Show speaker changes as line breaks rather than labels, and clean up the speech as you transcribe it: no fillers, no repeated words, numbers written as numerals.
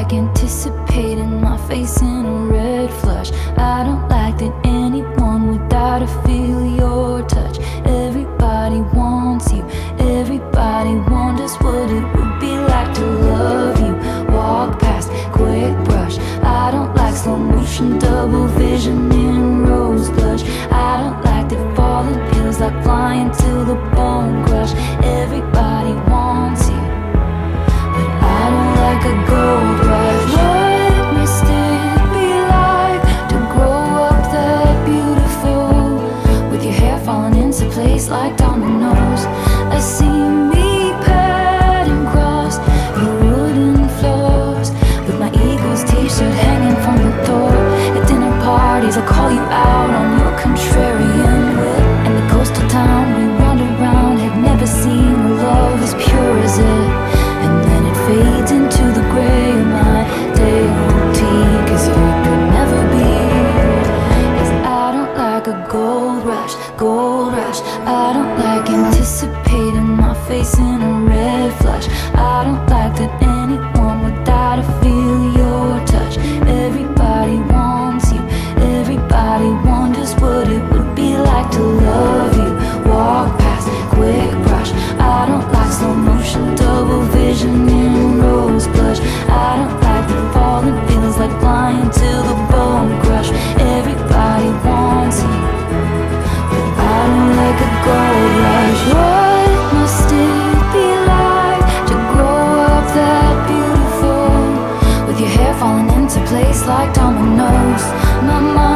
like anticipating my face in a red flush. I don't like that anyone would die to feel your touch. Everybody wants you, everybody wonders what it would be like to love you. Walk past, quick brush. I don't like slow motion, double vision in rose blush. I don't like that falling feels like flying till the bone crush. Everybody wants you, but I don't like a gold rush. What must it be like to grow up that beautiful, with your hair falling into place like dominoes? I see me padding across your wooden floors, with my Eagles t-shirt hanging from the door. At dinner parties I call you out on your contrarian wit, and the coastal town we wander around had never seen a love as pure as it. And then it fades into the gray of my day-old tea, 'cause you could never be. 'Cause I don't like a gold rush, gold rush. I don't like anticipating my face in a red flush. I don't like that anyone would die to feel your touch. Everybody wants you, everybody wonders what it would be like to love you. Walk past, quick brush. I don't like slow motion, double vision in rose blush. I don't like the falling feels like flying till the bone crush. Everybody wants you, but I don't like a gold rush. What must it be like to grow up that beautiful, with your hair falling into place like dominoes? My mind